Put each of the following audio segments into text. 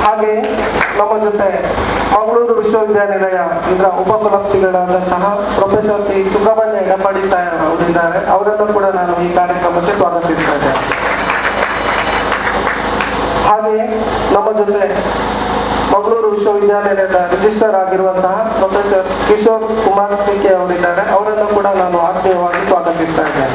ಹಾಗೆ ನಮ್ಮ ಜೊತೆ ಮಂಗಳೂರು ವಿಶ್ವವಿದ್ಯಾನಿಲಯ ಇದರ ಉಪಕುಲಪತಿಗಳಾದಂತಹ ಪ್ರೊಫೆಸರ್ ಟಿ ಸುಬ್ರಹ್ಮಣ್ಯ ಎಡಪಾಡಿ ಅವರಿದ್ದಾರೆ. ಅವರನ್ನು ಕೂಡ ನಾನು ಈ ಕಾರ್ಯಕ್ರಮಕ್ಕೆ ಸ್ವಾಗತಿಸ್ತಾ ಇದ್ದೇನೆ. ಹಾಗೆ ನಮ್ಮ ಜೊತೆ ಮಂಗಳೂರು ವಿಶ್ವವಿದ್ಯಾನಿಲಯದ ರಿಜಿಸ್ಟರ್ ಆಗಿರುವಂತಹ ಪ್ರೊಫೆಸರ್ ಕಿಶೋರ್ ಕುಮಾರ್ ಸಿಕೆ ಅವರಿದ್ದಾರೆ. ಅವರನ್ನು ಕೂಡ ನಾನು ಆತ್ಮೀಯವಾಗಿ ಸ್ವಾಗತಿಸ್ತಾ ಇದ್ದೇನೆ.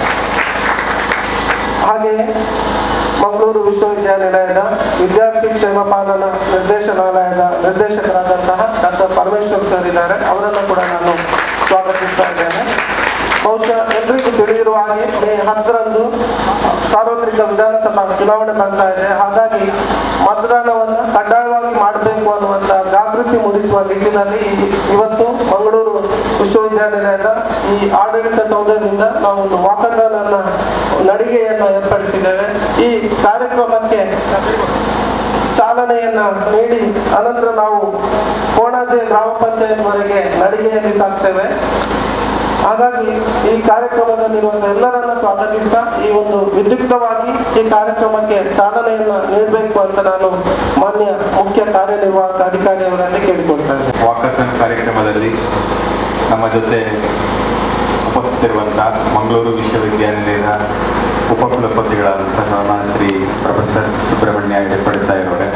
ಹಾಗೆ ಮಂಗಳೂರು ವಿಶ್ವವಿದ್ಯಾನಿಲಯದ ವಿದ್ಯಾರ್ಥಿ ಕ್ಷೇಮ ಪಾಲನಾ ನಿರ್ದೇಶನಾಲಯದ ನಿರ್ದೇಶಕರಾದಂತಹ ಡಾಕ್ಟರ್ ಪರಮೇಶ್ವರ್ ಸರ್ ಇದ್ದಾರೆ. ಅವರನ್ನು ಕೂಡ ನಾನು ಸ್ವಾಗತಿಸ್ತಾ ಇದ್ದೇನೆ. ಬಹುಶಃ ಎಲ್ರಿಗೂ ತಿಳಿದಿರುವ ಹಾಗೆ ಮೇ 10ರಂದು ಸಾರ್ವತ್ರಿಕ ವಿಧಾನಸಭಾ ಚುನಾವಣೆ ಬರ್ತಾ ಇದೆ. ಹಾಗಾಗಿ ಮತದಾನವನ್ನು ಕಡ್ಡಾಯವಾಗಿ ಮಾಡಬೇಕು ಅನ್ನುವಂಥ ಜಾಗೃತಿ ಮೂಡಿಸುವ ನಿಟ್ಟಿನಲ್ಲಿ ಇವತ್ತು ಮಂಗಳೂರು ವಿಶ್ವವಿದ್ಯಾನಿಲಯದ ಈ ಆಡಳಿತ ಸೌಧದಿಂದ ನಾವು ಒಂದು ವಾಕಥಾನ್ ಅನ್ನ ನಡಿಗೆಯನ್ನು ಏರ್ಪಡಿಸಿದ್ದೇವೆ. ಈ ಕಾರ್ಯಕ್ರಮಕ್ಕೆ ಚಾಲನೆಯನ್ನ ನೀಡಿ ಅನಂತರ ನಾವು ಕೋಣಾಜೆ ಗ್ರಾಮ ಪಂಚಾಯತ್ ವರೆಗೆ ನಡಿಗೆಯಲ್ಲಿ ಸಾಕ್ತೇವೆ. ಹಾಗಾಗಿ ಈ ಕಾರ್ಯಕ್ರಮದಲ್ಲಿರುವಂತಹ ಎಲ್ಲರನ್ನ ಸ್ವಾಗತಿಸ್ತಾ ಈ ಒಂದು ವಿದ್ಯುಕ್ತವಾಗಿ ಈ ಕಾರ್ಯಕ್ರಮಕ್ಕೆ ಚಾಲನೆಯನ್ನ ನೀಡಬೇಕು ಅಂತ ನಾನು ಮಾನ್ಯ ಮುಖ್ಯ ಕಾರ್ಯನಿರ್ವಾಹಕ ಅಧಿಕಾರಿಯವರಲ್ಲಿ ಕೇಳಿಕೊಳ್ತಾ ಇದ್ದೇನೆ. ವಾಕಥಾನ್ ಕಾರ್ಯಕ್ರಮದಲ್ಲಿ ನಮ್ಮ ಜೊತೆ ಉಪಸ್ಥಿತಿರುವಂತಹ ಮಂಗಳೂರು ವಿಶ್ವವಿದ್ಯಾನಿಲಯದ ಉಪಕುಲಪತಿಗಳಾದಂತಹ ಶ್ರೀ ಪ್ರೊಫೆಸರ್ ಸುಬ್ರಹ್ಮಣ್ಯ ಎಡಪಾಡಿ ಅವರೇ,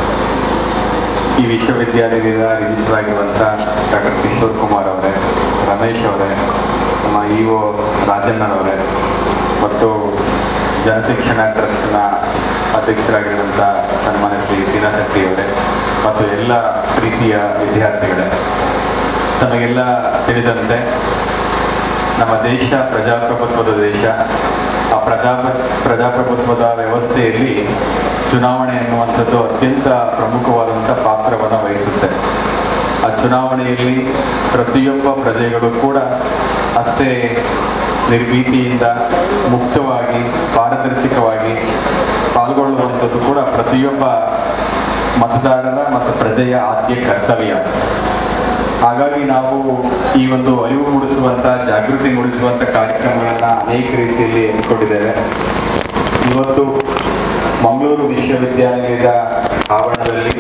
ಈ ವಿಶ್ವವಿದ್ಯಾನಿಲಯದ ರಿಜಿಸ್ಟರ್ ಆಗಿರುವಂತಹ ಡಾಕ್ಟರ್ ಕಿಶೋರ್ ಕುಮಾರ್ ಅವರೇ, ರಮೇಶ್ ಅವರೇ, ನಮ್ಮ ಇಒ ರಾಜಣ್ಣನವರೇ ಮತ್ತು ಜನಶಿಕ್ಷಣ ಟ್ರಸ್ಟ್ನ ಅಧ್ಯಕ್ಷರಾಗಿರುವಂಥ ಸನ್ಮಾನ್ಯ ಶ್ರೀ ಸೀನಾಶೆಟ್ಟಿ ಅವರೇ ಮತ್ತು ಎಲ್ಲ ಪ್ರೀತಿಯ ವಿದ್ಯಾರ್ಥಿಗಳೇ, ನಮಗೆಲ್ಲ ತಿಳಿದಂತೆ ನಮ್ಮ ದೇಶ ಪ್ರಜಾಪ್ರಭುತ್ವದ ದೇಶ. ಆ ಪ್ರಜಾಪ್ರಭುತ್ವದ ವ್ಯವಸ್ಥೆಯಲ್ಲಿ ಚುನಾವಣೆ ಎನ್ನುವಂಥದ್ದು ಅತ್ಯಂತ ಪ್ರಮುಖವಾದಂಥ ಪಾತ್ರವನ್ನು ವಹಿಸುತ್ತೆ. ಆ ಚುನಾವಣೆಯಲ್ಲಿ ಪ್ರತಿಯೊಬ್ಬ ಪ್ರಜೆಗಳು ಕೂಡ ಅಷ್ಟೇ ನಿರ್ಭೀತಿಯಿಂದ ಮುಕ್ತವಾಗಿ ಪಾರದರ್ಶಕವಾಗಿ ಪಾಲ್ಗೊಳ್ಳುವಂಥದ್ದು ಕೂಡ ಪ್ರತಿಯೊಬ್ಬ ಮತದಾರರ ಮತ್ತು ಪ್ರಜೆಯ ಆದ್ಯ ಕರ್ತವ್ಯ. ಹಾಗಾಗಿ ನಾವು ಈ ಒಂದು ಅರಿವು ಮೂಡಿಸುವಂಥ ಜಾಗೃತಿ ಮೂಡಿಸುವಂಥ ಕಾರ್ಯಕ್ರಮಗಳನ್ನು ಅನೇಕ ರೀತಿಯಲ್ಲಿ ಹಮ್ಮಿಕೊಂಡಿದ್ದೇವೆ. ಇವತ್ತು ಮಂಗಳೂರು ವಿಶ್ವವಿದ್ಯಾನಿಲಯದ ಆವರಣದಲ್ಲಿ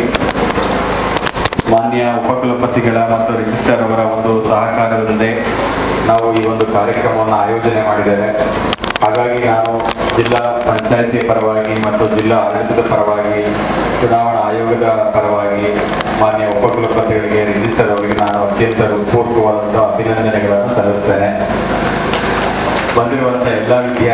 ಮಾನ್ಯ ಉಪಕುಲಪತಿಗಳ ಮತ್ತು ರಿಜಿಸ್ಟರ್ ಅವರ ಒಂದು ಸಹಕಾರದೊಂದಿಗೆ ನಾವು ಈ ಒಂದು ಕಾರ್ಯಕ್ರಮವನ್ನು ಆಯೋಜನೆ ಮಾಡಿದ್ದೇವೆ. ಹಾಗಾಗಿ ನಾನು ಜಿಲ್ಲಾ ಪಂಚಾಯತಿ ಪರವಾಗಿ ಮತ್ತು ಜಿಲ್ಲಾ ಆಡಳಿತದ ಪರವಾಗಿ ಚುನಾವಣಾ ಆಯೋಗದ ಪರವಾಗಿ ಮಾನ್ಯ ಉಪಕುಲಪತಿಗಳಿಗೆ ರಿಜಿಸ್ಟರ್ ಅವರಿಗೆ ನಾನು ಅತ್ಯಂತ ಹೃತ್ಪೂರ್ವಕವಾದಂಥ ಅಭಿನಂದನೆಗಳನ್ನು ಸಲ್ಲಿಸ್ತೇನೆ. ಬಂದಿರುವಂಥ ಎಲ್ಲ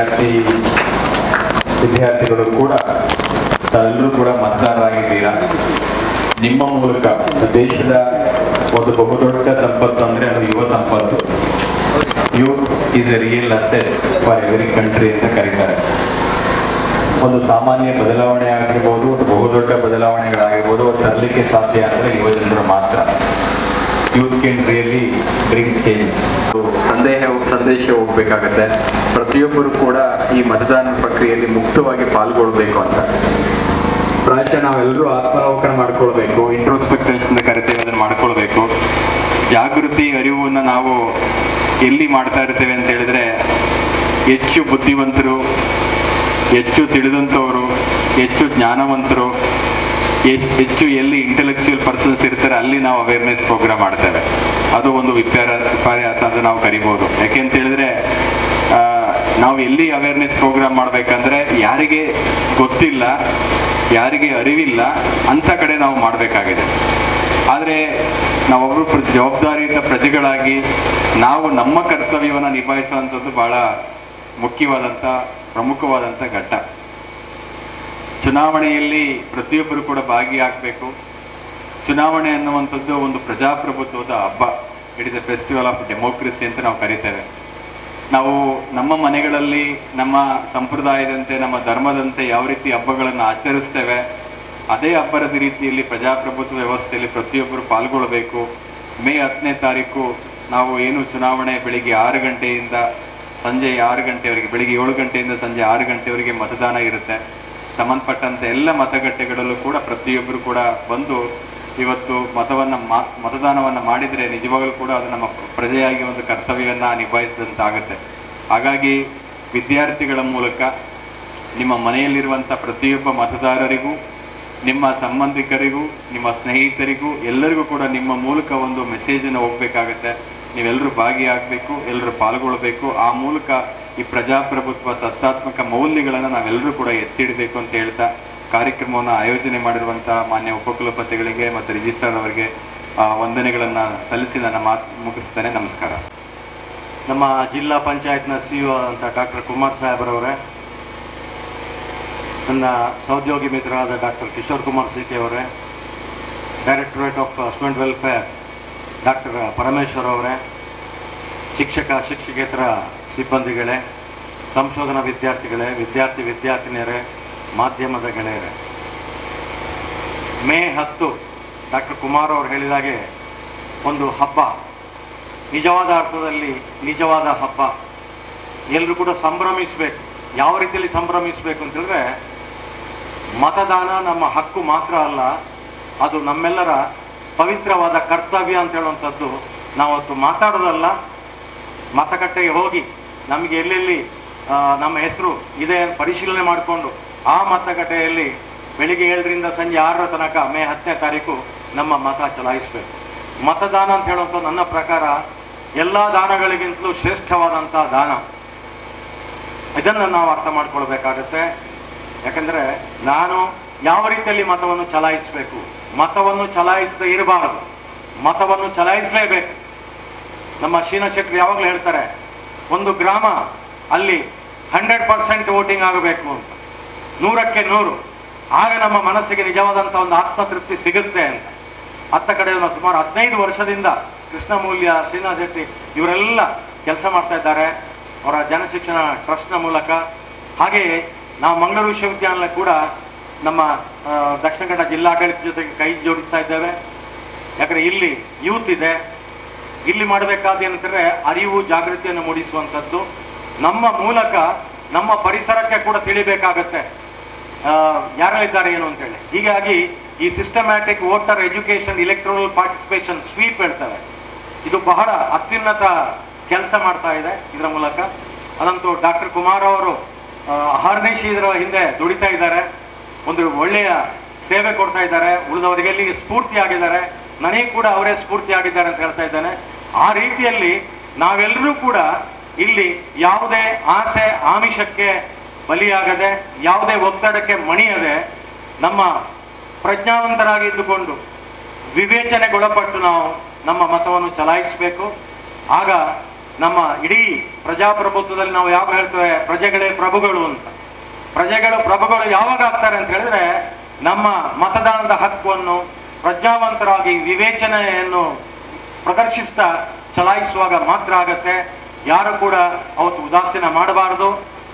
ವಿದ್ಯಾರ್ಥಿಗಳು ಕೂಡ ಎಲ್ಲರೂ ಕೂಡ ಮತದಾರರಾಗಿದ್ದೀರಾ. ನಿಮ್ಮ ಮೂಲಕ ದೇಶದ ಒಂದು ಬಹುದೊಡ್ಡ ಸಂಪತ್ತು ಅಂದರೆ ಅದು ಯುವ ಸಂಪತ್ತು. Youth is a real asset for every country ಅಂತ ಕರೀತಾರೆ. ಒಂದು ಸಾಮಾನ್ಯ ಬದಲಾವಣೆ ಆಗಿರ್ಬೋದು, ಒಂದು ಬಹುದೊಡ್ಡ ಬದಲಾವಣೆಗಳಾಗಿರ್ಬೋದು, ಅದು ತರಲಿಕ್ಕೆ ಸಾಧ್ಯ ಅಂದರೆ ಯುವಜನರು ಮಾತ್ರ. Youth can really bring change. ಸಂದೇಶ ಹೋಗ್ಬೇಕಾಗತ್ತೆ. ಪ್ರತಿಯೊಬ್ಬರು ಕೂಡ ಈ ಮತದಾನ ಪ್ರಕ್ರಿಯೆಯಲ್ಲಿ ಮುಕ್ತವಾಗಿ ಪಾಲ್ಗೊಳ್ಬೇಕು ಅಂತ. ಪ್ರಾಯಶಃ ನಾವೆಲ್ಲರೂ ಆತ್ಮಾವಲೋಕನ ಮಾಡ್ಕೊಳ್ಬೇಕು, ಇಂಟ್ರೋಸ್ಪೆಕ್ಷನ್ ಕರಿತೇವೆ, ಅದನ್ನು ಮಾಡ್ಕೊಳ್ಬೇಕು. ಜಾಗೃತಿ ಅರಿವನ್ನು ನಾವು ಎಲ್ಲಿ ಮಾಡ್ತಾ ಇರ್ತೇವೆ ಅಂತ ಹೇಳಿದ್ರೆ, ಹೆಚ್ಚು ಬುದ್ಧಿವಂತರು, ಹೆಚ್ಚು ತಿಳಿದಂಥವರು, ಹೆಚ್ಚು ಜ್ಞಾನವಂತರು, ಹೆಚ್ಚು ಎಲ್ಲಿ ಇಂಟೆಲೆಕ್ಚುಯಲ್ ಪರ್ಸನ್ಸ್ ಇರ್ತಾರೆ ಅಲ್ಲಿ ನಾವು ಅವೇರ್ನೆಸ್ ಪ್ರೋಗ್ರಾಮ್ ಮಾಡ್ತೇವೆ. ಅದು ಒಂದು ವಿಪರ್ಯಾಸ ಅಂತ ನಾವು ಕರಿಬೋದು. ಯಾಕೆಂತ ಹೇಳಿದ್ರೆ ನಾವು ಎಲ್ಲಿ ಅವೇರ್ನೆಸ್ ಪ್ರೋಗ್ರಾಮ್ ಮಾಡಬೇಕಂದ್ರೆ ಯಾರಿಗೆ ಗೊತ್ತಿಲ್ಲ, ಯಾರಿಗೆ ಅರಿವಿಲ್ಲ ಅಂಥ ಕಡೆ ನಾವು ಮಾಡಬೇಕಾಗಿದೆ. ಆದರೆ ನಾವೊಬ್ಬರು ಜವಾಬ್ದಾರಿಯುತ ಪ್ರಜೆಗಳಾಗಿ ನಾವು ನಮ್ಮ ಕರ್ತವ್ಯವನ್ನು ನಿಭಾಯಿಸುವಂಥದ್ದು ಬಹಳ ಮುಖ್ಯವಾದಂಥ ಪ್ರಮುಖವಾದಂಥ ಘಟ್ಟ. ಚುನಾವಣೆಯಲ್ಲಿ ಪ್ರತಿಯೊಬ್ಬರು ಕೂಡ ಭಾಗಿಯಾಗಬೇಕು. ಚುನಾವಣೆ ಅನ್ನುವಂಥದ್ದು ಒಂದು ಪ್ರಜಾಪ್ರಭುತ್ವದ ಹಬ್ಬ. It is a festival of democracy ಅಂತ ನಾವು ಕರಿತೇವೆ. ನಾವು ನಮ್ಮ ಮನೆಗಳಲ್ಲಿ ನಮ್ಮ ಸಂಪ್ರದಾಯದಂತೆ, ನಮ್ಮ ಧರ್ಮದಂತೆ ಯಾವ ರೀತಿ ಹಬ್ಬಗಳನ್ನು ಆಚರಿಸ್ತೇವೆ, ಅದೇ ಹಬ್ಬದ ರೀತಿಯಲ್ಲಿ ಪ್ರಜಾಪ್ರಭುತ್ವ ವ್ಯವಸ್ಥೆಯಲ್ಲಿ ಪ್ರತಿಯೊಬ್ಬರು ಪಾಲ್ಗೊಳ್ಳಬೇಕು. ಮೇ 10ನೇ ತಾರೀಕು ನಾವು ಏನು ಚುನಾವಣೆ ಬೆಳಿಗ್ಗೆ 6 ಗಂಟೆಯಿಂದ ಸಂಜೆ 6 ಗಂಟೆವರೆಗೆ, ಬೆಳಿಗ್ಗೆ 7 ಗಂಟೆಯಿಂದ ಸಂಜೆ 6 ಗಂಟೆವರೆಗೆ ಮತದಾನ ಇರುತ್ತೆ. ಸಂಬಂಧಪಟ್ಟಂತೆ ಎಲ್ಲ ಮತಗಟ್ಟೆಗಳಲ್ಲೂ ಕೂಡ ಪ್ರತಿಯೊಬ್ಬರು ಕೂಡ ಬಂದು ಇವತ್ತು ಮತದಾನವನ್ನು ಮಾಡಿದರೆ ನಿಜವಾಗಲೂ ಕೂಡ ಅದು ನಮ್ಮ ಪ್ರಜೆಯಾಗಿ ಒಂದು ಕರ್ತವ್ಯವನ್ನು ನಿಭಾಯಿಸಿದಂತಾಗುತ್ತೆ. ಹಾಗಾಗಿ ವಿದ್ಯಾರ್ಥಿಗಳ ಮೂಲಕ ನಿಮ್ಮ ಮನೆಯಲ್ಲಿರುವಂಥ ಪ್ರತಿಯೊಬ್ಬ ಮತದಾರರಿಗೂ ನಿಮ್ಮ ಸಂಬಂಧಿಕರಿಗೂ ನಿಮ್ಮ ಸ್ನೇಹಿತರಿಗೂ ಎಲ್ಲರಿಗೂ ಕೂಡ ನಿಮ್ಮ ಮೂಲಕ ಒಂದು ಮೆಸೇಜನ್ನು ಹೋಗ್ಬೇಕಾಗತ್ತೆ. ನೀವೆಲ್ಲರೂ ಭಾಗಿಯಾಗಬೇಕು, ಎಲ್ಲರೂ ಪಾಲ್ಗೊಳ್ಬೇಕು. ಆ ಮೂಲಕ ಈ ಪ್ರಜಾಪ್ರಭುತ್ವ ಸತ್ತಾತ್ಮಕ ಮೌಲ್ಯಗಳನ್ನು ನಾವೆಲ್ಲರೂ ಕೂಡ ಎತ್ತಿಡಬೇಕು ಅಂತ ಹೇಳ್ತಾ ಕಾರ್ಯಕ್ರಮವನ್ನು ಆಯೋಜನೆ ಮಾಡಿರುವಂತಹ ಮಾನ್ಯ ಉಪಕುಲಪತಿಗಳಿಗೆ ಮತ್ತು ರಿಜಿಸ್ಟ್ರಾರ್ ಅವರಿಗೆ ವಂದನೆಗಳನ್ನು ಸಲ್ಲಿಸಿ ನನ್ನ ಮಾತು ಮುಗಿಸ್ತೇನೆ. ನಮಸ್ಕಾರ. ನಮ್ಮ ಜಿಲ್ಲಾ ಪಂಚಾಯತ್ನ CEO ಅಂತ ಡಾಕ್ಟರ್ ಕುಮಾರ್ ಸಾಹೇಬ್ರವರೇ, ನನ್ನ ಸಹೋದ್ಯೋಗಿ ಮಿತ್ರರಾದ ಡಾಕ್ಟರ್ ಕಿಶೋರ್ ಕುಮಾರ್ CK ಅವರೇ, directorate of student welfare doctor Parameshwar ಅವರೇ, ಶಿಕ್ಷಕೇತರ ಸಿಬ್ಬಂದಿಗಳೇ, ಸಂಶೋಧನಾ ವಿದ್ಯಾರ್ಥಿಗಳೇ, ವಿದ್ಯಾರ್ಥಿನಿಯರೇ, ಮಾಧ್ಯಮದ ಗೆಳೆಯರೇ, ಮೇ 10 ಡಾಕ್ಟರ್ ಕುಮಾರ್ ಅವರು ಹೇಳಿದಾಗೆ ಒಂದು ಹಬ್ಬ, ನಿಜವಾದ ಅರ್ಥದಲ್ಲಿ ನಿಜವಾದ ಹಬ್ಬ. ಎಲ್ಲರೂ ಕೂಡ ಸಂಭ್ರಮಿಸಬೇಕು. ಯಾವ ರೀತಿಯಲ್ಲಿ ಸಂಭ್ರಮಿಸಬೇಕು ಅಂತ ಹೇಳಿದ್ರೆ, ಮತದಾನ ನಮ್ಮ ಹಕ್ಕು ಮಾತ್ರ ಅಲ್ಲ, ಅದು ನಮ್ಮೆಲ್ಲರ ಪವಿತ್ರವಾದ ಕರ್ತವ್ಯ ಅಂತ ಹೇಳುವಂಥದ್ದು. ನಾವತ್ತು ಮಾತಾಡೋದಲ್ಲ, ಮತಗಟ್ಟೆಗೆ ಹೋಗಿ ನಮಗೆ ಎಲ್ಲೆಲ್ಲಿ ನಮ್ಮ ಹೆಸರು ಇದೆ ಪರಿಶೀಲನೆ ಮಾಡಿಕೊಂಡು ಆ ಮತಗಟ್ಟೆಯಲ್ಲಿ ಬೆಳಿಗ್ಗೆ 7ರಿಂದ ಸಂಜೆ 6 ತನಕ ಮೇ 10ನೇ ತಾರೀಕು ನಮ್ಮ ಮತ ಚಲಾಯಿಸಬೇಕು. ಮತದಾನ ಅಂತ ಹೇಳುವಂಥದ್ದು ನನ್ನ ಪ್ರಕಾರ ಎಲ್ಲ ದಾನಗಳಿಗಿಂತಲೂ ಶ್ರೇಷ್ಠವಾದಂಥ ದಾನ. ಇದನ್ನು ನಾವು ಅರ್ಥ ಮಾಡ್ಕೊಳ್ಬೇಕಾಗತ್ತೆ. ಯಾಕಂದರೆ ನಾನು ಯಾವ ರೀತಿಯಲ್ಲಿ ಮತವನ್ನು ಚಲಾಯಿಸಬೇಕು, ಮತವನ್ನು ಚಲಾಯಿಸದೇ ಇರಬಾರದು, ಮತವನ್ನು ಚಲಾಯಿಸಲೇಬೇಕು. ನಮ್ಮ ಶೀನಾ ಶೆಟ್ಟಿ ಯಾವಾಗಲೂ ಹೇಳ್ತಾರೆ, ಒಂದು ಗ್ರಾಮ ಅಲ್ಲಿ 100% ವೋಟಿಂಗ್ ಆಗಬೇಕು ಅಂತ, 100ಕ್ಕೆ 100, ಆಗ ನಮ್ಮ ಮನಸ್ಸಿಗೆ ನಿಜವಾದಂಥ ಒಂದು ಆತ್ಮತೃಪ್ತಿ ಸಿಗುತ್ತೆ ಅಂತ. ಅತ್ತ ಕಡೆ ಸುಮಾರು 15 ವರ್ಷದಿಂದ ಕೃಷ್ಣಮೂಲ್ಯ, ಶೀನಾ ಶೆಟ್ಟಿ ಇವರೆಲ್ಲ ಕೆಲಸ ಮಾಡ್ತಾ ಇದ್ದಾರೆ ಅವರ ಜನಶಿಕ್ಷಣ ಟ್ರಸ್ಟ್ನ ಮೂಲಕ. ಹಾಗೆಯೇ ನಾವು ಮಂಗಳೂರು ವಿಶ್ವವಿದ್ಯಾನಿಲಯ ಕೂಡ ನಮ್ಮ ದಕ್ಷಿಣ ಕನ್ನಡ ಜಿಲ್ಲಾಡಳಿತ ಜೊತೆಗೆ ಕೈ ಜೋಡಿಸ್ತಾ ಇದ್ದೇವೆ. ಯಾಕಂದರೆ ಇಲ್ಲಿ ಯೂತ್ ಇದೆ, ಇಲ್ಲಿ ಮಾಡಬೇಕಾದ ಏನಂತಂದರೆ ಅರಿವು ಜಾಗೃತಿಯನ್ನು ಮೂಡಿಸುವಂಥದ್ದು. ನಮ್ಮ ಮೂಲಕ ನಮ್ಮ ಪರಿಸರಕ್ಕೆ ಕೂಡ ತಿಳಿಬೇಕಾಗತ್ತೆ ಯಾರೆಲ್ಲಿದ್ದಾರೆ ಏನು ಅಂತೇಳಿ. ಹೀಗಾಗಿ ಈ systematic voter education electoral participation sweep ಹೇಳ್ತಾರೆ, ಇದು ಬಹಳ ಅತ್ಯುನ್ನತ ಕೆಲಸ ಮಾಡ್ತಾ ಇದೆ ಇದರ ಮೂಲಕ. ಅದಂತೂ ಡಾಕ್ಟರ್ ಕುಮಾರ್ ಅವರು ಅಹರ್ನಿಶಿ ಇದರ ಹಿಂದೆ ದುಡಿತಾ ಇದ್ದಾರೆ, ಒಂದು ಒಳ್ಳೆಯ ಸೇವೆ ಕೊಡ್ತಾ ಇದ್ದಾರೆ, ಉಳಿದವರಿಗೆ ಸ್ಫೂರ್ತಿಯಾಗಿದ್ದಾರೆ. ನನಗೆ ಕೂಡ ಅವರೇ ಸ್ಫೂರ್ತಿಯಾಗಿದ್ದಾರೆ ಅಂತ ಹೇಳ್ತಾ ಇದ್ದಾನೆ. ಆ ರೀತಿಯಲ್ಲಿ ನಾವೆಲ್ಲರೂ ಕೂಡ ಇಲ್ಲಿ ಯಾವುದೇ ಆಸೆ ಆಮಿಷಕ್ಕೆ ಬಲಿಯಾಗದೆ, ಯಾವುದೇ ಒತ್ತಡಕ್ಕೆ ಮಣಿಯದೆ, ನಮ್ಮ ಪ್ರಜ್ಞಾವಂತರಾಗಿ ಇದ್ದುಕೊಂಡು ವಿವೇಚನೆಗೊಳಪಟ್ಟು ನಾವು ನಮ್ಮ ಮತವನ್ನು ಚಲಾಯಿಸಬೇಕು. ಆಗ ನಮ್ಮ ಇಡೀ ಪ್ರಜಾಪ್ರಭುತ್ವದಲ್ಲಿ ನಾವು ಯಾವಾಗ ಹೇಳ್ತೇವೆ ಪ್ರಜೆಗಳೇ ಪ್ರಭುಗಳು ಅಂತ, ಪ್ರಭುಗಳು ಯಾವಾಗ ಆಗ್ತಾರೆ ಅಂತ ಹೇಳಿದ್ರೆ ನಮ್ಮ ಮತದಾನದ ಹಕ್ಕನ್ನು ಪ್ರಜ್ಞಾವಂತರಾಗಿ ವಿವೇಚನೆಯನ್ನು ಪ್ರದರ್ಶಿಸ್ತಾ ಚಲಾಯಿಸುವಾಗ ಮಾತ್ರ ಆಗತ್ತೆ. ಯಾರು ಕೂಡ ಅವತ್ತು ಉದಾಸೀನ ಮಾಡಬಾರದು.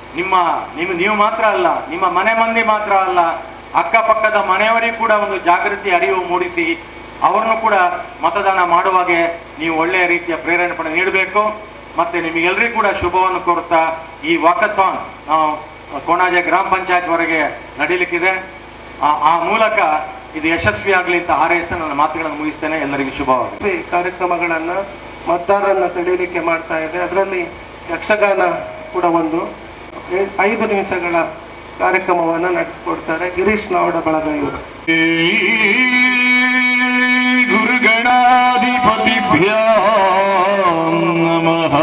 ನೀವು ಮಾತ್ರ ಅಲ್ಲ, ನಿಮ್ಮ ಮನೆ ಮಂದಿ ಮಾತ್ರ ಅಲ್ಲ, ಅಕ್ಕಪಕ್ಕದ ಮನೆಯವರಿಗೂ ಕೂಡ ಒಂದು ಜಾಗೃತಿ ಅರಿವು ಮೂಡಿಸಿ ಅವರನ್ನು ಕೂಡ ಮತದಾನ ಮಾಡುವಾಗೆ ನೀವು ಒಳ್ಳೆಯ ರೀತಿಯ ಪ್ರೇರಣೆ ನೀಡಬೇಕು. ಮತ್ತೆ ನಿಮಗೆಲ್ಲರಿಗೂ ಕೂಡ ಶುಭವನ್ನು ಕೋರುತ್ತಾ ಈ ವಾಕಥಾನ್ ನಾವು ಕೋಣಾಜೆ ಗ್ರಾಮ ಪಂಚಾಯತ್ ವರೆಗೆ ನಡೀಲಿಕ್ಕಿದೆ. ಆ ಮೂಲಕ ಇದು ಯಶಸ್ವಿಯಾಗಲಿ ಅಂತ ಹಾರೈಸಿ ನನ್ನ ಮಾತುಗಳನ್ನು ಮುಗಿಸ್ತೇನೆ. ಎಲ್ಲರಿಗೂ ಶುಭವಾಗಲಿ. ಕಾರ್ಯಕ್ರಮಗಳನ್ನು ಮತದಾರರನ್ನ ಸೆಳೆಯಲಿಕ್ಕೆ ಮಾಡ್ತಾ ಇದೆ. ಅದರಲ್ಲಿ ಯಕ್ಷಗಾನ ಕೂಡ ಒಂದು 5 ನಿಮಿಷಗಳ ಕಾರ್ಯಕ್ರಮವನ್ನು ನಡೆಸಿಕೊಡ್ತಾರೆ ಗಿರೀಶ್ ನಾವಡ ಬಳಗ ಇವರು. ಗುರುಗಣಾಧಿಪತಿಭ್ಯ ನಮಃ.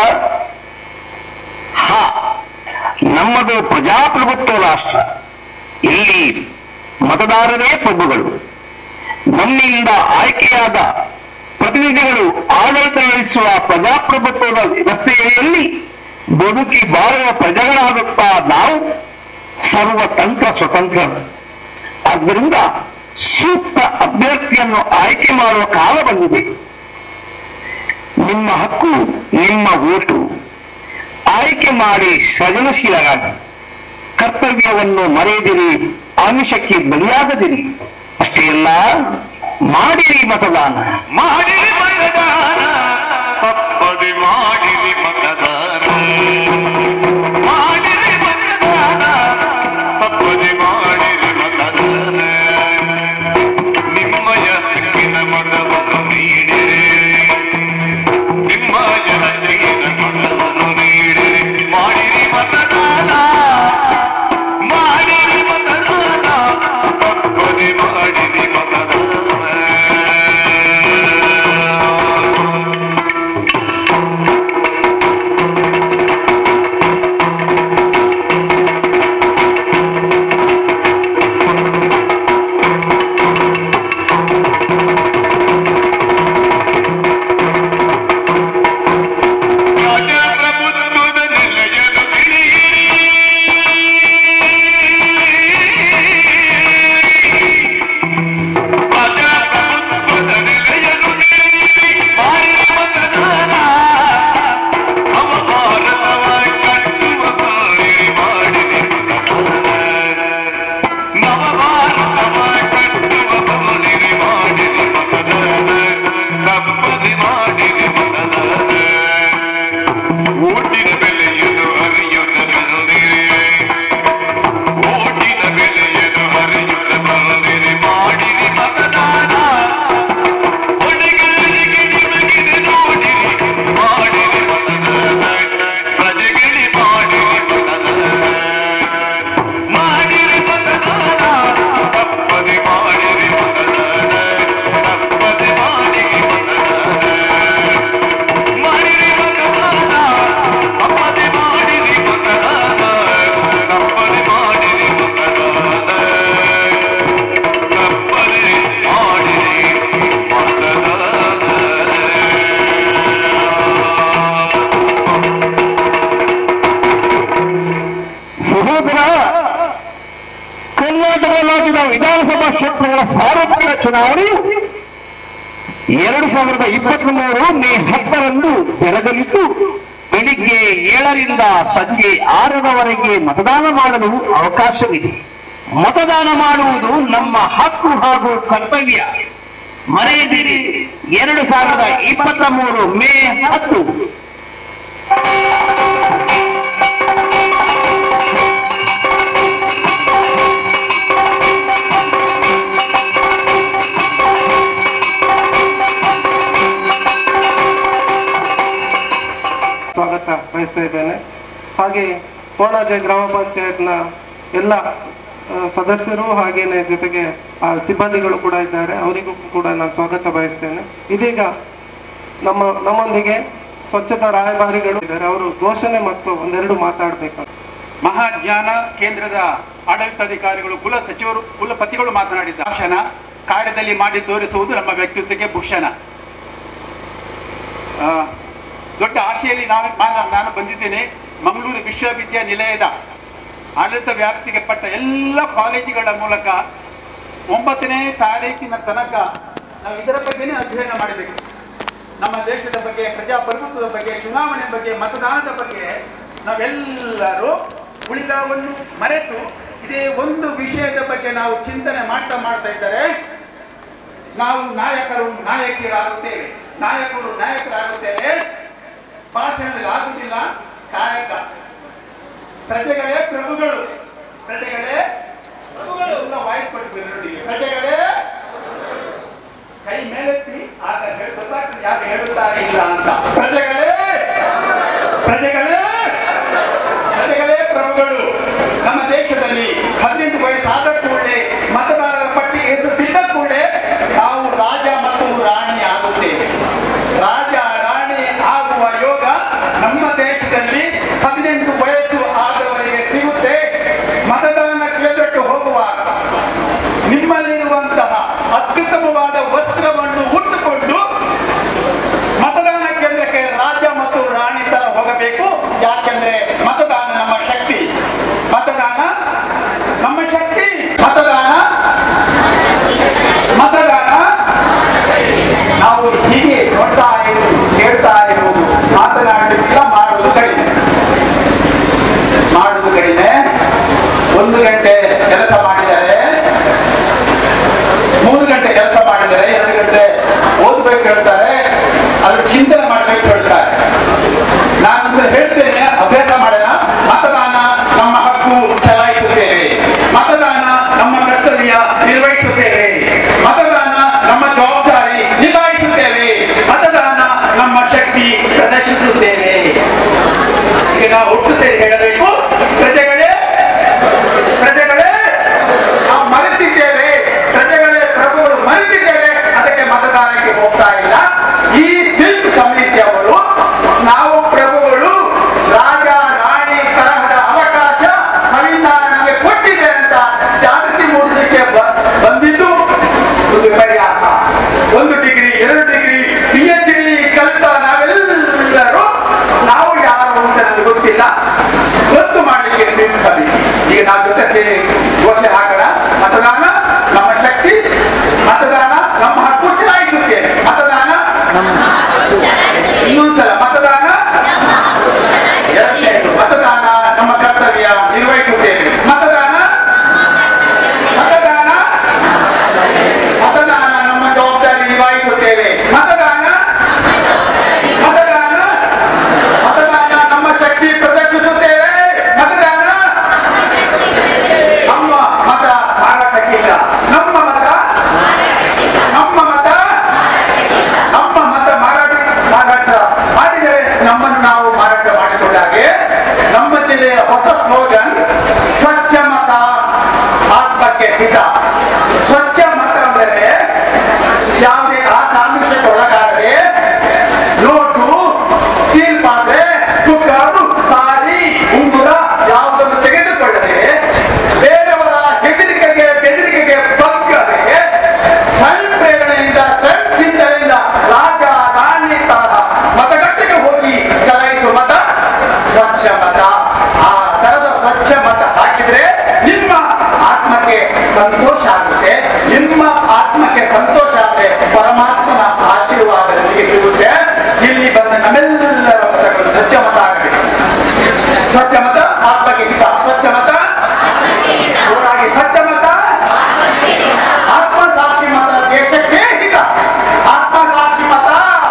ನಮ್ಮದು ಪ್ರಜಾಪ್ರಭುತ್ವ ರಾಷ್ಟ್ರ. ಇಲ್ಲಿ ಮತದಾರರೇ ಪ್ರಭುಗಳು. ನಮ್ಮಿಂದ ಆಯ್ಕೆಯಾದ ಪ್ರತಿನಿಧಿಗಳು ಆಡಳಿತ ನಡೆಸುವ ಪ್ರಜಾಪ್ರಭುತ್ವದ ವ್ಯವಸ್ಥೆಯಲ್ಲಿ ಬದುಕಿ ಬಾಳುವ ಪ್ರಜೆಗಳಾಗುತ್ತಾ ನಾವು ಸರ್ವತಂತ್ರ ಸ್ವತಂತ್ರರು. ಆದ್ದರಿಂದ ಸೂಕ್ತ ಅಭ್ಯರ್ಥಿಯನ್ನು ಆಯ್ಕೆ ಮಾಡುವ ಕಾಲ ಬಂದಿದೆ. ನಿಮ್ಮ ಹಕ್ಕು, ನಿಮ್ಮ ಓಟು. ಆಯ್ಕೆ ಮಾಡಿ ಸೃಜನಶೀಲರಾಗಿ ಕರ್ತವ್ಯವನ್ನು ಮರೆಯದಿರಿ, ಆಮಿಷಕ್ಕೆ ಬಲಿಯಾಗದಿರಿ. ಅಷ್ಟೇ ಅಲ್ಲ, ಮಾಡಿರಿ ಮತದಾನ. ಮಾಡಿರಿ ಮತದಾನ, ತಪ್ಪದೆ ಮಾಡಿರಿ ಮತದಾನ. ಮಾಡಿರಿ ಮತದಾನ, ತಪ್ಪದೆ ಮಾಡಿರಿ ಮತದಾನ. ನಿಮ್ಮಯ ಹಕ್ಕಿನ ಮತವನ್ನು ನೀಡಿರಿ, ನಿಮ್ಮಯ ಹಕ್ಕಿನ ಮತವನ್ನು ನೀಡಿರಿ. ಮಾಡಿರಿ ಮತದಾನ, ಮಾಡಿರಿ ಮತದಾನ, ತಪ್ಪದೆ ಮಾಡಿರಿ ಮತದಾನ. ಕರ್ನಾಟಕ ವಿಧಾನಸಭಾ ಕ್ಷೇತ್ರಗಳ ಸಾರ್ವತ್ರಿಕ ಚುನಾವಣೆಯು 2023 ಮೇ 10ರಂದು ಜರಗಲಿದ್ದು ಬೆಳಿಗ್ಗೆ 7ರಿಂದ ಸಂಜೆ 6ರವರೆಗೆ ಮತದಾನ ಮಾಡಲು ಅವಕಾಶವಿದೆ. ಮತದಾನ ಮಾಡುವುದು ನಮ್ಮ ಹಕ್ಕು ಹಾಗೂ ಕರ್ತವ್ಯ. ಮರೆಯದಿರಿ, 2023 ಮೇ 10. ಸ್ವಾಗತ ಬಯಸ್ತಾ ಇದ್ದೇನೆ. ಹಾಗೆ ಕೋಣಾಜೆ ಗ್ರಾಮ ಪಂಚಾಯತ್ನ ಎಲ್ಲ ಸದಸ್ಯರು ಹಾಗೇನೆ ಜೊತೆಗೆ ಸಿಬ್ಬಂದಿಗಳು ಕೂಡ ಇದ್ದಾರೆ, ಅವರಿಗೂ ಕೂಡ ನಾನು ಸ್ವಾಗತ ಬಯಸ್ತೇನೆ. ಇದೀಗ ನಮ್ಮೊಂದಿಗೆ ಸ್ವಚ್ಛತಾ ರಾಯಭಾರಿಗಳು ಇದ್ದಾರೆ, ಅವರು ಘೋಷಣೆ ಮತ್ತು ಒಂದೆರಡು ಮಾತಾಡಬೇಕು. ಮಹಾಜ್ಞಾನ ಕೇಂದ್ರದ ಆಡಳಿತಾಧಿಕಾರಿಗಳು ಕುಲಪತಿಗಳು ಮಾತನಾಡಿದ ಭಾಷಣ ಕಾರ್ಯದಲ್ಲಿ ಮಾಡಿ ತೋರಿಸುವುದು ನಮ್ಮ ವ್ಯಕ್ತಿತ್ವಕ್ಕೆ ಭೂಷಣ. ದೊಡ್ಡ ಆಶೆಯಲ್ಲಿ ನಾನು ಬಂದಿದ್ದೇನೆ. ಮಂಗಳೂರು ವಿಶ್ವವಿದ್ಯಾನಿಲಯದ ಆಡಳಿತ ವ್ಯಾಪ್ತಿಗೆ ಪಟ್ಟ ಎಲ್ಲ ಕಾಲೇಜುಗಳ ಮೂಲಕ 9ನೇ ತಾರೀಕಿನ ತನಕ ನಾವು ಇದರ ಬಗ್ಗೆನೇ ಅಧ್ಯಯನ ಮಾಡಬೇಕು. ನಮ್ಮ ದೇಶದ ಬಗ್ಗೆ, ಪ್ರಜಾಪ್ರಭುತ್ವದ ಬಗ್ಗೆ, ಚುನಾವಣೆ ಬಗ್ಗೆ, ಮತದಾನದ ಬಗ್ಗೆ ನಾವೆಲ್ಲರೂ ಉಳಿದವನ್ನು ಮರೆತು ಇದೇ ಒಂದು ವಿಷಯದ ಬಗ್ಗೆ ನಾವು ಚಿಂತನೆ ಮಾಡ್ತಾ ಇದ್ದರೆ ನಾವು ನಾಯಕರಾಗುತ್ತೇವೆ. ಭಾಷಣದಲ್ಲಿ ಆಗುವುದಿಲ್ಲ, ಕಾಯಕ. ಪ್ರಜೆಗಳೇ ಪ್ರಭುಗಳು, ವಾಯ್ಸ್ ಕೊಡ್ತೀವಿ. ಪ್ರಜೆಗಳೇ ಕೈ ಮೇಲೆತ್ತಿ ಆಗ ಗೊತ್ತಾಗ್ತದೆ ಯಾರು ಹೇಳುತ್ತಾರೆ ಇಲ್ಲ ಅಂತ. ಪ್ರಜೆಗಳೇ ಪ್ರಭುಗಳು. ನಮ್ಮ ದೇಶದಲ್ಲಿ 18 ವಯಸ್ಸಾದ ಕೂಡಲೇ ಮತದಾರರ ಪಟ್ಟಿ ಹೆಸರು ಬಿದ್ದ ಕೂಡಲೇ ನಾವು ರಾಜ ಮತ್ತು ರಾಣಿ ಆಗುತ್ತೇವೆ. ರಾಜ ರಾಣಿ ಆಗುವ ಯೋಗ ನಮ್ಮ ಯಾಕೆಂದ್ರೆ ಮತದಾನ ನಮ್ಮ ಶಕ್ತಿ, ಮತದಾನ ನಮ್ಮ ಶಕ್ತಿ, ಮತದಾನ ಮತದಾನ. ನಾವು ಹೀಗೆ ನೋಡ್ತಾ ಇರುವುದು, ಕೇಳ್ತಾ ಇರುವುದು, ಮಾತನಾಡಲಿಲ್ಲ, ಮಾಡುವುದು ಕಡಿಮೆ, ಮಾಡುವುದು ಕಡಿಮೆ. 1 ಗಂಟೆ ಕೆಲಸ ಮಾಡಿದರೆ, 3 ಗಂಟೆ ಕೆಲಸ ಮಾಡಿದರೆ 2 ಗಂಟೆ ಓದ್ಬೇಕು ಹೇಳ್ತಾರೆ, ಅದ್ರ ಚಿಂತನೆ ಮಾಡ್ಬೇಕು ಹೇಳ್ತಾರೆ. ನಾನು ಹೇಳ್ತೇನೆ, ಅಭ್ಯಾಸ ಮಾಡೋಣ. ಮತದಾನ ನಮ್ಮ ಹಕ್ಕು, ಚಲಾಯಿಸುತ್ತೇವೆ. ಮತದಾನ ನಮ್ಮ ಕರ್ತವ್ಯ, ನಿರ್ವಹಿಸುತ್ತೇವೆ. ಮತದಾನ ನಮ್ಮ ಜವಾಬ್ದಾರಿ, ನಿಭಾಯಿಸುತ್ತೇವೆ. ಮತದಾನ ನಮ್ಮ ಶಕ್ತಿ, ಪ್ರದರ್ಶಿಸುತ್ತೇವೆ. ಈಗ ನಾವು ಒಟ್ಟು ಸೇರಿ ಹೇಳಬೇಕು, ಪ್ರಜೆಗಳೇ ಪ್ರಜೆಗಳೇ ನಾವು ಮರೆತಿದ್ದೇವೆ, ಪ್ರಜೆಗಳೇ ಪ್ರಭುಗಳು ಮರೆತಿದ್ದೇವೆ, ಅದಕ್ಕೆ ಮತದಾನಕ್ಕೆ ಹೋಗ್ತಾ ಇಲ್ಲ. ಈ ಸಿಲ್ಕ್ ಸಮಿತಿಯವರು ನಾವು ಪ್ರಭುಗಳು ರಾಜ ರಾಣಿ ತರಹದ ಅವಕಾಶ ಸಂವಿಧಾನ ನಮಗೆ ಕೊಟ್ಟಿದೆ ಅಂತ ಜಾಗೃತಿ ಮೂಡಿಸಲಿಕ್ಕೆ ಬಂದಿದ್ದು ಒಂದು ಪರ್ಯಾಸ. 1 ಡಿಗ್ರಿ 2 ಡಿಗ್ರಿ PhD ಕಲಿತ ನಾವೆಲ್ಲರೂ ನಾವು ಯಾರು ಅಂತ ನನಗೆ ಗೊತ್ತಿಲ್ಲ, ಗೊತ್ತು ಮಾಡಲಿಕ್ಕೆ ಸಿಲ್ಕ್ ಸಮಿತಿ. ಈಗ ನಾವು ಜೊತೆ ಘೋಷಣೆ ಹಾಕೋಣ. ಮತದಾನ ನಮ್ಮ ಶಕ್ತಿ, ಮತದಾನ ನಮ್ಮ ಹಕ್ಕು, ಚಲಾಯಿಸುತ್ತೇವೆ. ಮತದಾನ ಇನ್ನೊಂದ್ಸಲ, ಮತದಾನ ಎರಡನೇದು, ಮತದಾನ ನಮ್ಮ ಕರ್ತವ್ಯ, ನಿರ್ವಹಿಸುತ್ತೇವೆ. ಮತದಾನ ಮತದಾನ ಮತದಾನ ನಮ್ಮ ಜವಾಬ್ದಾರಿ, ನಿಭಾಯಿಸುತ್ತೇವೆ. ಮತದಾನ ಮತದಾನ ಮತದಾನ ನಮ್ಮ ಶಕ್ತಿ, ಪ್ರದರ್ಶಿಸುತ್ತೇವೆ. ಮತದಾನ ನಮ್ಮ ಮತ ಮಾರಾಟಕ್ಕಿಲ್ಲ, ನಮ್ಮ ಮತ ನಮ್ಮ ಮತ ನಮ್ಮ ಮತ ಮಾರಾಟ ಮಾಡಿದರೆ ನಮ್ಮನ್ನು ನಾವು ಮಾರಾಟ ಮಾಡಿಕೊಂಡಾಗೆ. ನಮ್ಮ ಜಿಲ್ಲೆಯ ಹೊಸ ಸ್ಲೋಗನ್ ಸ್ವಚ್ಛ ಮತ, ಆತ್ಮಕ್ಕೆ ಹಿತ. ಸ್ವಚ್ಛ ಮತ ಅಂದರೆ ಯಾವುದೇ ಆಮಿಷಕ್ಕೆ ಒಳಗಾಗದೆ, ನೋಟು, ಸ್ಟೀಲ್ ಪಾತ್ರೆ, ಕುಕ್ಕರ್, ಸಾರಿ, ಉಂಗುರ ಯಾವುದನ್ನು ತೆಗೆದುಕೊಳ್ಳದೆ, ಬೇರೆಯವರ ಹೆದರಿಕೆಗೆ ಬೆದರಿಕೆಗೆ ಬಗ್ಗದೆ, ಸಣ್ಣ ಪ್ರೇರಣೆಯಿಂದ, ಸಣ್ಣ ಚಿಂತನೆಯಿಂದ ರಾಜ ರಾಣಿ ತರಹ ಮತಗಟ್ಟೆಗೆ ಹೋಗಿ ಚಲಾಯಿಸುವ ಮತ ಸ್ವಚ್ಛ ಮತ. ಆ ತರದ ಸ್ವಚ್ಛ ಮತ ಹಾಕಿದ್ರೆ ನಿಮ್ಮ ಆತ್ಮಕ್ಕೆ ಸಂತೋಷ ಆಗುತ್ತೆ. ನಿಮ್ಮ ಆತ್ಮಕ್ಕೆ ಸಂತೋಷ ಆದ್ರೆ ಪರಮಾತ್ಮನ ಆಶೀರ್ವಾದ ನಿಮಗೆ ಸಿಗುತ್ತೆ. ಇಲ್ಲಿ ಬಂದ ನಮ್ಮೆಲ್ಲರ ಮತಗಳು ಸ್ವಚ್ಛ ಮತ ಆಗಬೇಕು. ಸ್ವಚ್ಛ ಮತ ಆತ್ಮಕ್ಕೆ ಹಿತ. ಸ್ವಚ್ಛ ಮತ ಜೋರಾಗಿ, ಸ್ವಚ್ಛ ಮತ ಆತ್ಮ ಸಾಕ್ಷಿ ಮತ, ದೇಶಕ್ಕೆ ಹಿತ. ಆತ್ಮ ಸಾಕ್ಷಿ ಮತ,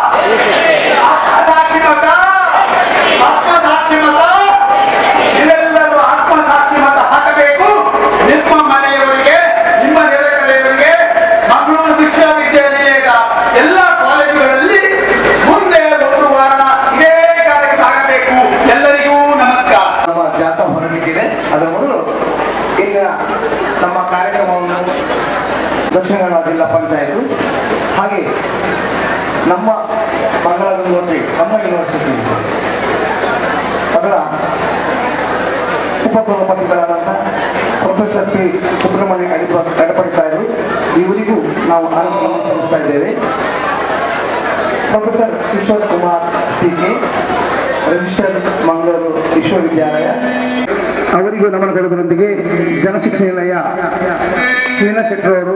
ಆತ್ಮ ಸಾಕ್ಷಿ ಮತ, ಆತ್ಮ ಸಾಕ್ಷಿ ಮತ. ನೀವೆಲ್ಲರೂ ಆತ್ಮ ಸಾಕ್ಷಿ ಮತ ಹಾಕಬೇಕು. ನಿಮ್ಮ ಮನೆಯವರಿಗೆ, ನಿಮ್ಮ ನೆರೆಕರೆಯವರಿಗೆ, ಮಂಗಳೂರು ವಿಶ್ವವಿದ್ಯಾನಿಲಯದ ಎಲ್ಲ ಕಾಲೇಜುಗಳಲ್ಲಿ ಮುಂದೆ 1 ವಾರ ಇದೇ ಕಾರ್ಯಕ್ರಮ ಆಗಬೇಕು. ಎಲ್ಲರಿಗೂ ನಮಸ್ಕಾರ. ನಮ್ಮ ಜಾಥಾ ಹೊರಟಿದೆ. ಅದರ ಮೊದಲು ಇಂದಿನ ನಮ್ಮ ಕಾರ್ಯಕ್ರಮವನ್ನು ದಕ್ಷಿಣ ಕನ್ನಡ ಜಿಲ್ಲಾ ಪಂಚಾಯತ್ ಹಾಗೆ ನಮ್ಮ ಮಂಗಳಗಂಗೋತ್ರಿ, ನಮ್ಮ ಯೂನಿವರ್ಸಿಟಿ ಅದರ ಉಪಕುಲಪತಿಗಳಾದಂಥ ಪ್ರೊಫೆಸರ್ ಪಿ ಸುಬ್ರಹ್ಮಣ್ಯ ಅಡಪಡಿತಾ ಇದ್ರು. ಇವರಿಗೂ ನಾವು ಆನಂದವನ್ನು ಸಲ್ಲಿಸ್ತಾ ಇದ್ದೇವೆ. Professor Kishore Kumar CK, registrar Mangaluru ವಿಶ್ವವಿದ್ಯಾಲಯ, ಅವರಿಗೂ ನಮನ ಕರೆದರೊಂದಿಗೆ ಜನಶಿಕ್ಷಣಾಲಯ ಶ್ರೀನಾ ಶೆಟ್ಟರ್ ಅವರು,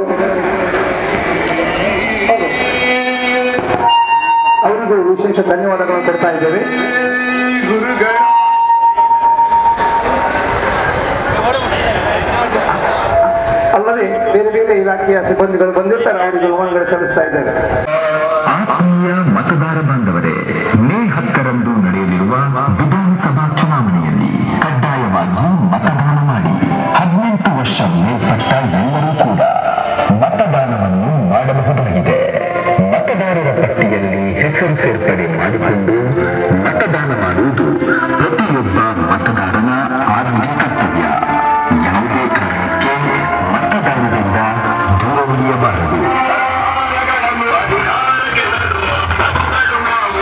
ಅವರಿಗೂ ವಿಶೇಷ ಧನ್ಯವಾದಗಳನ್ನು ಕೊಡ್ತಾ ಇದ್ದೇವೆ. ಅಲ್ಲದೆ ಬೇರೆ ಬೇರೆ ಇಲಾಖೆಯ ಸಿಬ್ಬಂದಿಗಳು ಬಂದಿರ್ತಾರೆ, ಅವರಿಗೆ ನಮನಗಳು ಸಲ್ಲಿಸ್ತಾ ಇದ್ದೇವೆ. ಆತ್ಮೀಯ ಮತದಾರ ಬಾಂಧವರೇ, ಮೇ 10ರಂದು ನಡೆಯಲಿರುವ ವಿಧಾನಸಭಾ ಚುನಾವಣೆಯಲ್ಲಿ ಕಡ್ಡಾಯವಾಗಿ ಮತದಾನ ಮಾಡಿ. 18 ವರ್ಷ ಮೇಲ್ಪಟ್ಟ ಎಲ್ಲರೂ ಕೂಡ ಮತದಾನವನ್ನು ಮಾಡಬಹುದಾಗಿದೆ. ಮತದಾರರ ಪಟ್ಟಿಯಲ್ಲಿ ಹೆಸರು ಸೇರ್ಪಡೆ ಮಾಡಿಕೊಂಡು ಮತದಾನ ಮಾಡುವುದು ಪ್ರತಿಯೊಬ್ಬ ಮತದಾರನ ಆದ್ಯ ಕರ್ತವ್ಯ. ಯಾವುದೇ ಕಾರಣಕ್ಕೆ ಮತದಾನದಿಂದ ದೂರ ಉಳಿಯಬಾರದು.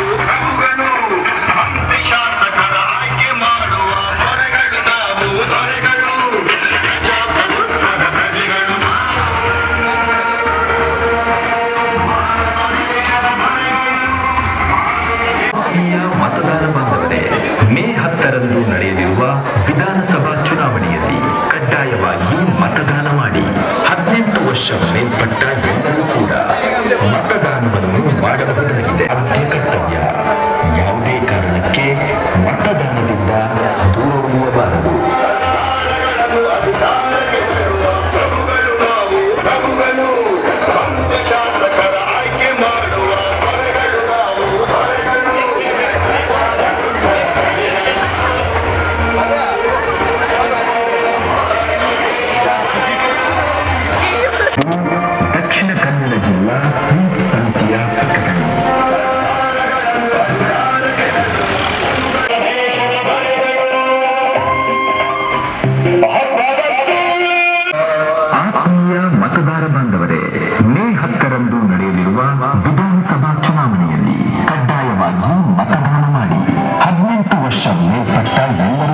10ರಂದು ನಡೆಯಲಿರುವ ವಿಧಾನಸಭಾ ಚುನಾವಣೆಯಲ್ಲಿ ಕಡ್ಡಾಯವಾಗಿ ಮತದಾನ ಮಾಡಿ. 18 ವರ್ಷ ಮೇಲ್ಪಟ್ಟ ಎಲ್ಲರೂ ಕೂಡ ಮತದಾನವನ್ನು ಮಾಡಬಹುದಾಗಿದೆ. ಅದೇ ಕರ್ತವ್ಯ. ಯಾವುದೇ ಕಾರಣಕ್ಕೆ ಮತದಾನದಿಂದ ದೂರ ಉಳಿಯಬಾರದು. ದಕ್ಷಿಣ ಕನ್ನಡ ಜಿಲ್ಲಾ ಸ್ವೀಪ್ ಸಮಿತಿಯ ಪ್ರಕಟಣೆ. ಆತ್ಮೀಯ ಮತದಾರ ಬಾಂಧವರೇ, ಮೇ 10ರಂದು ನಡೆಯಲಿರುವ ವಿಧಾನಸಭಾ ಚುನಾವಣೆಯಲ್ಲಿ ಕಡ್ಡಾಯವಾಗಿ ಮತದಾನ ಮಾಡಿ. 18 ವರ್ಷ ಮೇಲ್ಪಟ್ಟ ಎಲ್ಲರೂ